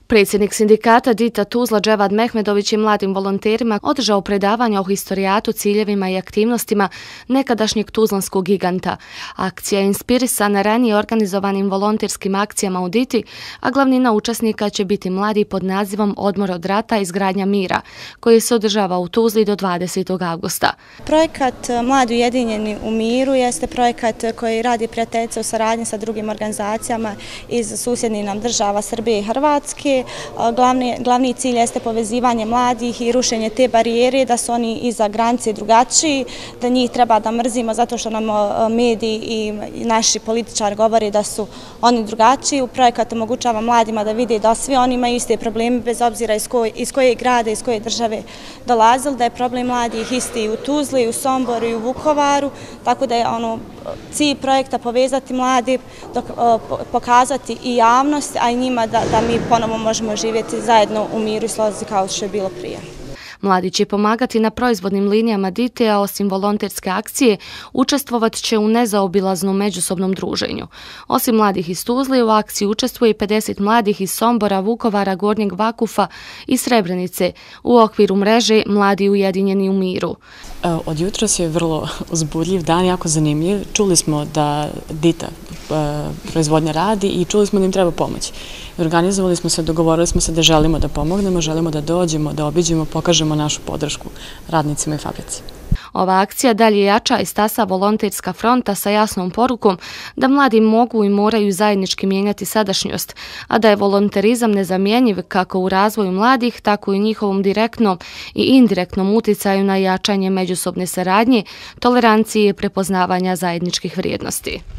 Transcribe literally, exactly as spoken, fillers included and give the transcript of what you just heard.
Predsjednik sindikata Dita Tuzla Dževad Mehmedović je mladim volonterima održao predavanja o historijatu, ciljevima i aktivnostima nekadašnjeg tuzlanskog giganta. Akcija je inspirisana ranije organizovanim volonterskim akcijama u Diti, a glavnina učesnika će biti mladi pod nazivom Odmor od rata, izgradnja mira, koji se održava u Tuzli do dvadesetog avgusta. Projekat Mladi ujedinjeni u miru jeste projekat koji radi prijateljstvo u saradnji sa drugim organizacijama iz susjednih nam država Srbije i Hrvatske. Glavni, glavni cilj jeste povezivanje mladih i rušenje te barijere da su oni iza granice drugačiji, da njih treba da mrzimo zato što nam mediji i naši političari govore da su oni drugačiji. U projekat omogućava mladima da vide da svi oni imaju iste probleme bez obzira iz koje, iz koje grada, iz koje države dolazili, da je problem mladih isti i u Tuzli, i u Somboru, i u Vukovaru, tako da je ono, cilj projekta povezati mladi, dok, pokazati i javnost, a i njima da, da mi ponovo možemo živjeti zajedno u miru i slozi kao što je bilo prije. Mladi će pomagati na proizvodnim linijama Dite, a osim volonterske akcije, učestvovat će u nezaobilaznom međusobnom druženju. Osim mladih iz Tuzle, u akciji učestvuje i pedeset mladih iz Sombora, Vukovara, Gornjeg Vakufa i Srebrenice u okviru mreže Mladi ujedinjeni u miru. Od jutros je vrlo uzbudljiv dan, jako zanimljiv. Čuli smo da Dita proizvodnja radi i čuli smo da im treba pomoć. Organizovali smo se, dogovorili smo se da želimo da pomognemo, želimo da dođemo, da obiđemo, pokažemo našu podršku radnicima i fabrici. Ova akcija dalje jača i stasa volonterska fronta sa jasnom porukom da mladi mogu i moraju zajednički mijenjati sadašnjost, a da je volonterizam nezamjenjiv kako u razvoju mladih, tako i njihovom direktnom i indirektnom uticaju na jačanje međusobne saradnje, tolerancije i prepoznavanja zajedničkih vrijednosti.